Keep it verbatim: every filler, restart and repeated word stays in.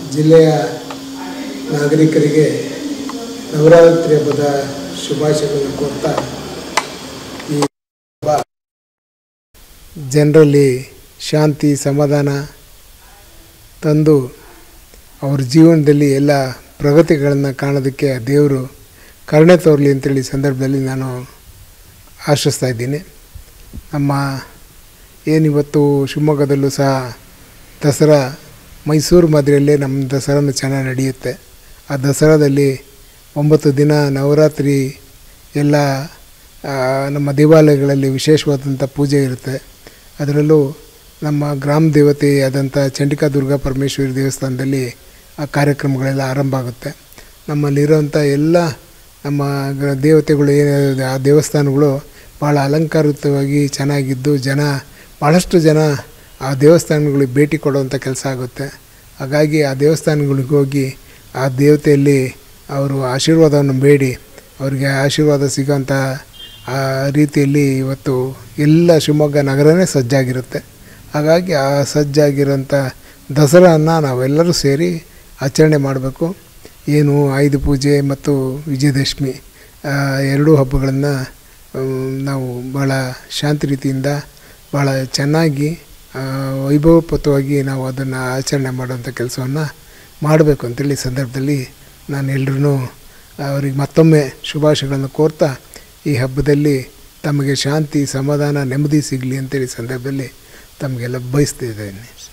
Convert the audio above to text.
ಜಿಲ್ಲೆಯ ನಾಗರಿಕರಿಗೆ ನವರಾತ್ರಿ ಹಬ್ಬದ ಶುಭಾಶಯಗಳನ್ನು ಕೋರ್ತಾ ಈ ಹಬ್ಬ ಜನರಲ್ಲಿ ಶಾಂತಿ ಸಮಾಧಾನ ತಂದು ಅವ್ರ ಜೀವನದಲ್ಲಿ ಎಲ್ಲ ಪ್ರಗತಿಗಳನ್ನು ಕಾಣೋದಕ್ಕೆ ದೇವರು ಕರುಣೆ ತೋರಲಿ ಅಂತೇಳಿ ಸಂದರ್ಭದಲ್ಲಿ ನಾನು ಆಶಿಸ್ತಾ ಇದ್ದೀನಿ. ನಮ್ಮ ಏನಿವತ್ತು ಶಿವಮೊಗ್ಗದಲ್ಲೂ ಸಹ ದಸರಾ ಮೈಸೂರು ಮಾದರಿಯಲ್ಲೇ ನಮ್ಮ ದಸರಾನು ಚೆನ್ನಾಗಿ ನಡೆಯುತ್ತೆ. ಆ ದಸರಾದಲ್ಲಿ ಒಂಬತ್ತು ದಿನ ನವರಾತ್ರಿ ಎಲ್ಲ ನಮ್ಮ ದೇವಾಲಯಗಳಲ್ಲಿ ವಿಶೇಷವಾದಂಥ ಪೂಜೆ ಇರುತ್ತೆ. ಅದರಲ್ಲೂ ನಮ್ಮ ಗ್ರಾಮ ದೇವತೆಯಾದಂಥ ಚಂಡಿಕಾ ದುರ್ಗಾ ಪರಮೇಶ್ವರಿ ದೇವಸ್ಥಾನದಲ್ಲಿ ಆ ಕಾರ್ಯಕ್ರಮಗಳೆಲ್ಲ ಆರಂಭ ಆಗುತ್ತೆ. ನಮ್ಮಲ್ಲಿರೋಂಥ ಎಲ್ಲ ನಮ್ಮ ದೇವತೆಗಳು ಏನಿದೆ ಆ ದೇವಸ್ಥಾನಗಳು ಭಾಳ ಅಲಂಕಾರಿತವಾಗಿ ಚೆನ್ನಾಗಿದ್ದು ಜನ ಭಾಳಷ್ಟು ಜನ ಆ ದೇವಸ್ಥಾನಗಳಿಗೆ ಭೇಟಿ ಕೊಡುವಂಥ ಕೆಲಸ ಆಗುತ್ತೆ. ಹಾಗಾಗಿ ಆ ದೇವಸ್ಥಾನಗಳಿಗೆ ಹೋಗಿ ಆ ದೇವತೆಯಲ್ಲಿ ಅವರು ಆಶೀರ್ವಾದವನ್ನು ಬೇಡಿ ಅವರಿಗೆ ಆಶೀರ್ವಾದ ಸಿಗೋಂಥ ಆ ರೀತಿಯಲ್ಲಿ ಇವತ್ತು ಎಲ್ಲ ಶಿವಮೊಗ್ಗ ನಗರನೇ ಸಜ್ಜಾಗಿರುತ್ತೆ. ಹಾಗಾಗಿ ಆ ಸಜ್ಜಾಗಿರೋಂಥ ದಸರಾನ ನಾವೆಲ್ಲರೂ ಸೇರಿ ಆಚರಣೆ ಮಾಡಬೇಕು. ಏನು ಆಯುಧ ಪೂಜೆ ಮತ್ತು ವಿಜಯದಶಮಿ ಎರಡೂ ಹಬ್ಬಗಳನ್ನು ನಾವು ಭಾಳ ಶಾಂತಿ ರೀತಿಯಿಂದ ಭಾಳ ಚೆನ್ನಾಗಿ ವೈಭವೋಪೇತವಾಗಿ ನಾವು ಅದನ್ನು ಆಚರಣೆ ಮಾಡೋಂಥ ಕೆಲಸವನ್ನು ಮಾಡಬೇಕು ಅಂತೇಳಿ ಸಂದರ್ಭದಲ್ಲಿ ನಾನು ಎಲ್ರೂ ಅವ್ರಿಗೆ ಮತ್ತೊಮ್ಮೆ ಶುಭಾಶಯಗಳನ್ನು ಕೋರ್ತಾ ಈ ಹಬ್ಬದಲ್ಲಿ ತಮಗೆ ಶಾಂತಿ ಸಮಾಧಾನ ನೆಮ್ಮದಿ ಸಿಗಲಿ ಅಂತೇಳಿ ಸಂದರ್ಭದಲ್ಲಿ ತಮಗೆಲ್ಲ ಬಯಸ್ತಿದ್ದೇನೆ.